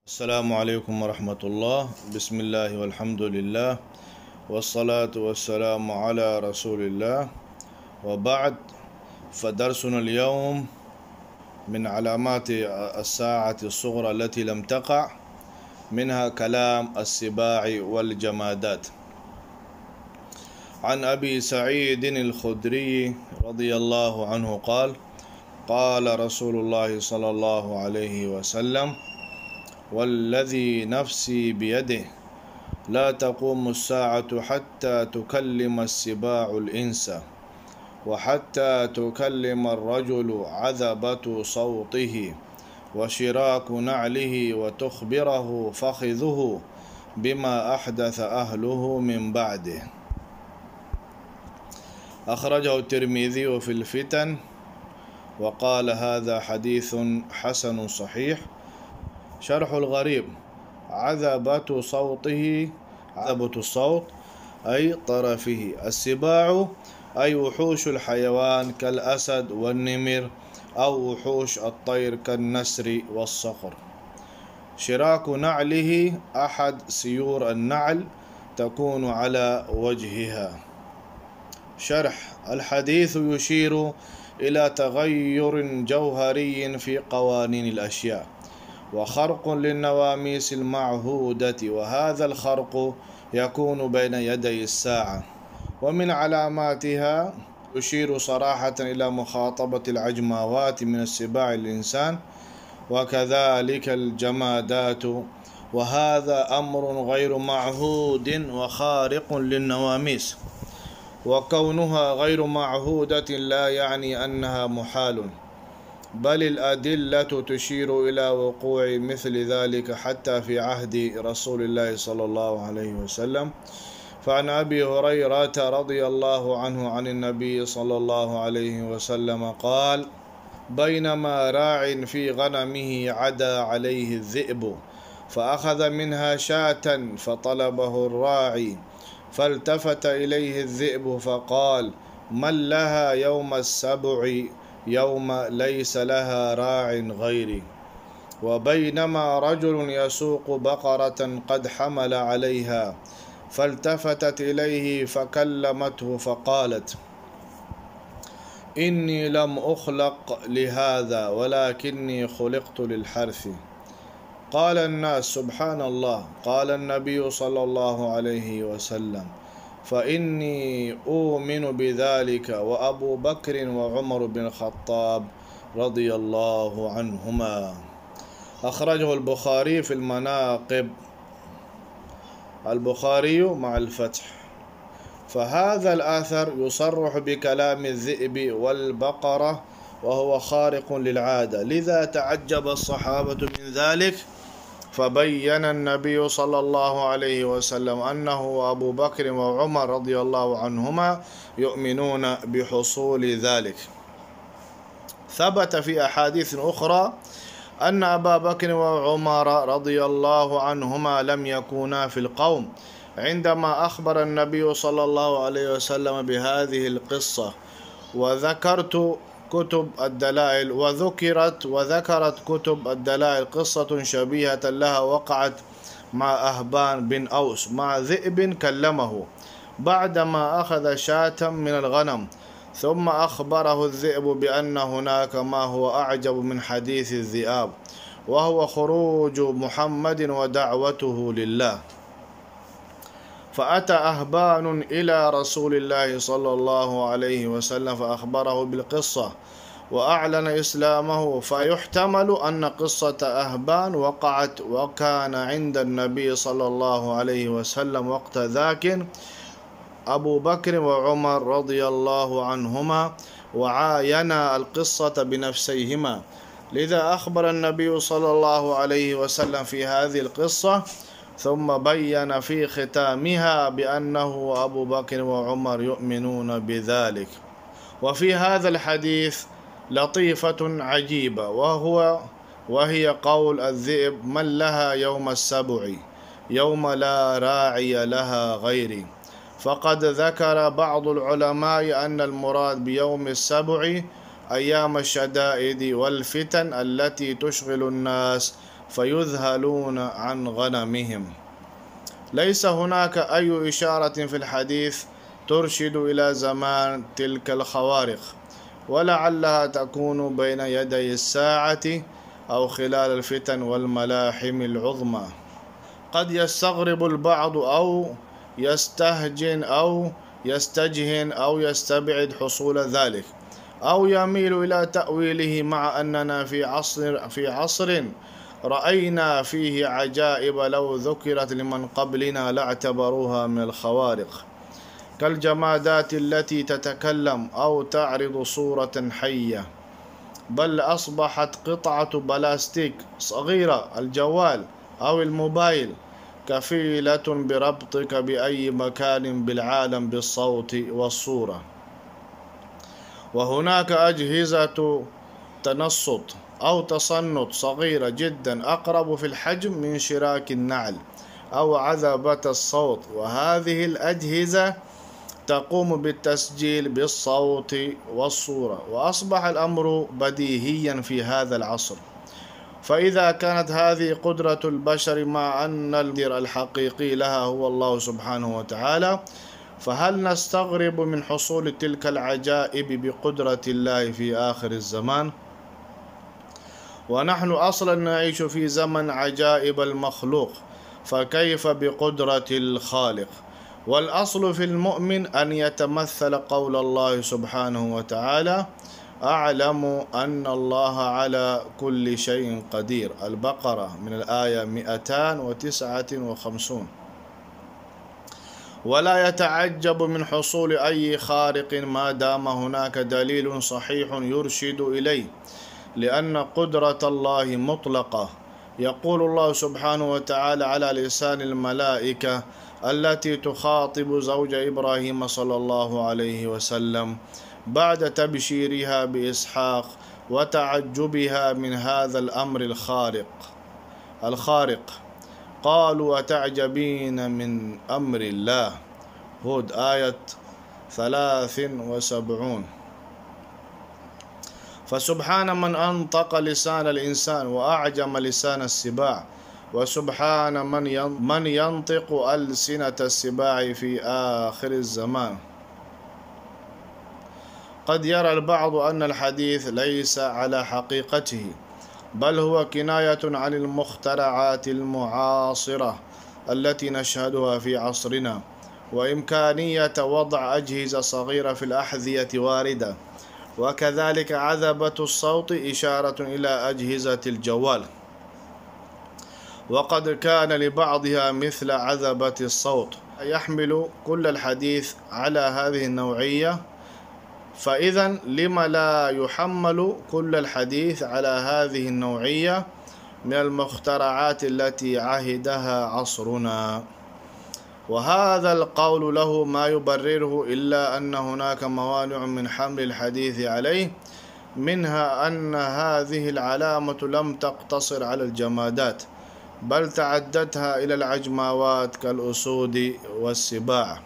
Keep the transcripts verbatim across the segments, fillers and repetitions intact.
السلام عليكم ورحمة الله. بسم الله والحمد لله والصلاة والسلام على رسول الله، وبعد. فدرسنا اليوم من علامات الساعة الصغرى التي لم تقع، منها كلام السباع والجمادات. عن أبي سعيد الخدري رضي الله عنه قال: قال رسول الله صلى الله عليه وسلم: والذي نفسي بيده لا تقوم الساعة حتى تكلم السباع الإنس، وحتى تكلم الرجل عذبة صوته وشراك نعله، وتخبره فخذه بما أحدث أهله من بعده. أخرجه الترمذي في الفتن وقال: هذا حديث حسن صحيح. شرح الغريب: عذبة صوته، عذبة الصوت أي طرفه. السباع أي وحوش الحيوان كالأسد والنمر، أو وحوش الطير كالنسر والصقر. شراك نعله أحد سيور النعل تكون على وجهها. شرح: الحديث يشير إلى تغير جوهري في قوانين الأشياء، وخرق للنواميس المعهودة، وهذا الخرق يكون بين يدي الساعة. ومن علاماتها يشير صراحة إلى مخاطبة العجماوات من السباع الإنسان، وكذلك الجمادات، وهذا أمر غير معهود وخارق للنواميس. وكونها غير معهودة لا يعني أنها محال، بل الأدلة تشير إلى وقوع مثل ذلك حتى في عهد رسول الله صلى الله عليه وسلم. فعن أبي هريرة رضي الله عنه عن النبي صلى الله عليه وسلم قال: بينما راع في غنمه عدا عليه الذئب، فأخذ منها شاة فطلبه الراعي، فالتفت إليه الذئب فقال: من لها يوم السبع يوم ليس لها راع غيري. وبينما رجل يسوق بقرة قد حمل عليها، فالتفتت إليه فكلمته فقالت: إني لم أخلق لهذا ولكني خلقت للحرث. قال الناس: سبحان الله. قال النبي صلى الله عليه وسلم: فإني أؤمن بذلك وأبو بكر وعمر بن الخطاب رضي الله عنهما. أخرجه البخاري في المناقب، البخاري مع الفتح. فهذا الآثر يصرح بكلام الذئب والبقرة، وهو خارق للعادة، لذا تعجب الصحابة من ذلك، فبين النبي صلى الله عليه وسلم أنه وأبو بكر وعمر رضي الله عنهما يؤمنون بحصول ذلك. ثبت في أحاديث أخرى أن أبا بكر وعمر رضي الله عنهما لم يكونا في القوم عندما أخبر النبي صلى الله عليه وسلم بهذه القصة. وذكرت كتب الدلائل وذكرت وذكرت كتب الدلائل قصة شبيهة لها وقعت مع أهبان بن أوس مع ذئب كلمه بعدما أخذ شاة من الغنم، ثم أخبره الذئب بأن هناك ما هو أعجب من حديث الذئاب، وهو خروج محمد ودعوته لله. فأتى أهبان إلى رسول الله صلى الله عليه وسلم فأخبره بالقصة وأعلن إسلامه، فيحتمل أن قصة أهبان وقعت وكان عند النبي صلى الله عليه وسلم وقت ذاك أبو بكر وعمر رضي الله عنهما وعاينا القصة بنفسيهما، لذا أخبر النبي صلى الله عليه وسلم في هذه القصة، ثم بين في ختامها بأنه وأبو بكر وعمر يؤمنون بذلك. وفي هذا الحديث لطيفة عجيبة، وهو وهي قول الذئب: من لها يوم السبع يوم لا راعي لها غيري. فقد ذكر بعض العلماء أن المراد بيوم السبع أيام الشدائد والفتن التي تشغل الناس فيذهلون عن غنمهم. ليس هناك أي إشارة في الحديث ترشد إلى زمان تلك الخوارق، ولعلها تكون بين يدي الساعة أو خلال الفتن والملاحم العظمى. قد يستغرب البعض أو يستهجن أو يستجهن أو يستبعد حصول ذلك، أو يميل إلى تأويله، مع أننا في عصر في عصر رأينا فيه عجائب لو ذكرت لمن قبلنا لاعتبروها من الخوارق، كالجمادات التي تتكلم أو تعرض صورة حية، بل أصبحت قطعة بلاستيك صغيرة، الجوال أو الموبايل، كفيلة بربطك بأي مكان بالعالم بالصوت والصورة. وهناك أجهزة تنصت أو تصنت صغيرة جدا أقرب في الحجم من شراك النعل أو عذبة الصوت، وهذه الأجهزة تقوم بالتسجيل بالصوت والصورة، وأصبح الأمر بديهيا في هذا العصر. فإذا كانت هذه قدرة البشر مع أن المدير الحقيقي لها هو الله سبحانه وتعالى، فهل نستغرب من حصول تلك العجائب بقدرة الله في آخر الزمان؟ ونحن أصلا نعيش في زمن عجائب المخلوق، فكيف بقدرة الخالق؟ والأصل في المؤمن أن يتمثل قول الله سبحانه وتعالى: أعلم أن الله على كل شيء قدير، البقرة من الآية مئتين وتسعة وخمسين. ولا يتعجب من حصول أي خارق ما دام هناك دليل صحيح يرشد إليه، لأن قدرة الله مطلقة. يقول الله سبحانه وتعالى على لسان الملائكة التي تخاطب زوج إبراهيم صلى الله عليه وسلم بعد تبشيرها بإسحاق وتعجبها من هذا الأمر الخارق الخارق قالوا: أتعجبين من أمر الله. هود آية ثلاث وسبعون. فسبحان من أنطق لسان الإنسان وأعجم لسان السباع، وسبحان من ينطق ألسنة السباع في آخر الزمان. قد يرى البعض أن الحديث ليس على حقيقته، بل هو كناية عن المخترعات المعاصرة التي نشهدها في عصرنا، وإمكانية وضع أجهزة صغيرة في الأحذية واردة، وكذلك عذبة الصوت إشارة إلى أجهزة الجوال، وقد كان لبعضها مثل عذبة الصوت. يحمل كل الحديث على هذه النوعية، فإذا لما لا يحمل كل الحديث على هذه النوعية من المخترعات التي عهدها عصرنا؟ وهذا القول له ما يبرره، إلا أن هناك موانع من حمل الحديث عليه، منها أن هذه العلامة لم تقتصر على الجمادات، بل تعدتها إلى العجماوات كالأسود والسباع،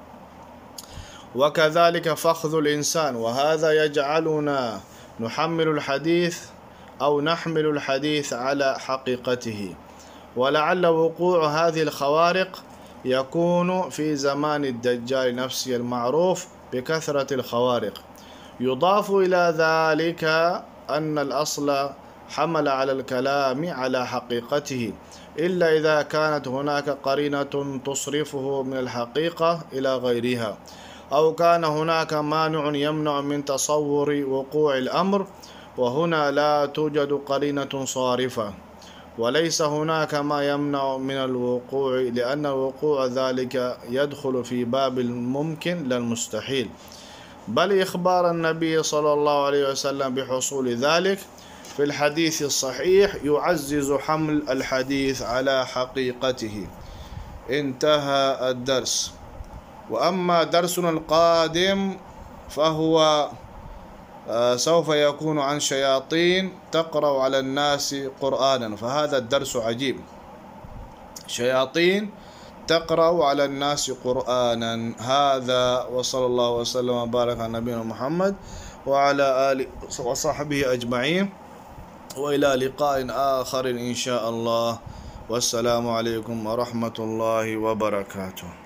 وكذلك فخذ الإنسان، وهذا يجعلنا نحمل الحديث أو نحمل الحديث على حقيقته. ولعل وقوع هذه الخوارق يكون في زمان الدجال نفسه المعروف بكثرة الخوارق. يضاف إلى ذلك أن الأصل حمل على الكلام على حقيقته، إلا إذا كانت هناك قرينة تصرفه من الحقيقة إلى غيرها، أو كان هناك مانع يمنع من تصور وقوع الأمر، وهنا لا توجد قرينة صارفة، وليس هناك ما يمنع من الوقوع، لأن الوقوع ذلك يدخل في باب الممكن لا المستحيل، بل إخبار النبي صلى الله عليه وسلم بحصول ذلك في الحديث الصحيح يعزز حمل الحديث على حقيقته. انتهى الدرس. وأما درسنا القادم فهو سوف يكون عن شياطين تقرأ على الناس قرآنا، فهذا الدرس عجيب. شياطين تقرأ على الناس قرآنا. هذا، وصلى الله وسلم وبارك على نبينا محمد وعلى آله وصحبه أجمعين. وإلى لقاء آخر إن شاء الله، والسلام عليكم ورحمة الله وبركاته.